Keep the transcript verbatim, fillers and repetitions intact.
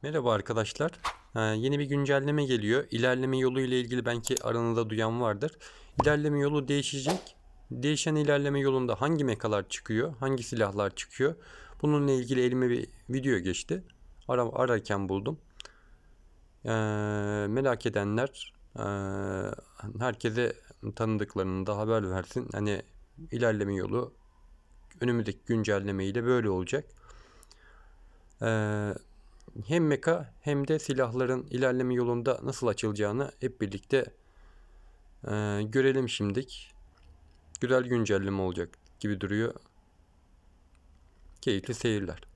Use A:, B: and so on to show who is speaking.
A: Merhaba arkadaşlar. Ee, yeni bir güncelleme geliyor. İlerleme yolu ile ilgili belki aranızda duyan vardır. İlerleme yolu değişecek. Değişen ilerleme yolunda hangi mekalar çıkıyor, hangi silahlar çıkıyor? Bununla ilgili elime bir video geçti. Ara, ararken buldum. Ee, merak edenler ee, herkese tanıdıklarını da haber versin. Hani ilerleme yolu önümüzdeki güncellemeyle böyle olacak. Ee, Hem meka hem de silahların ilerleme yolunda nasıl açılacağını hep birlikte e, görelim şimdilik. Güzel güncelleme olacak gibi duruyor. Keyifli seyirler.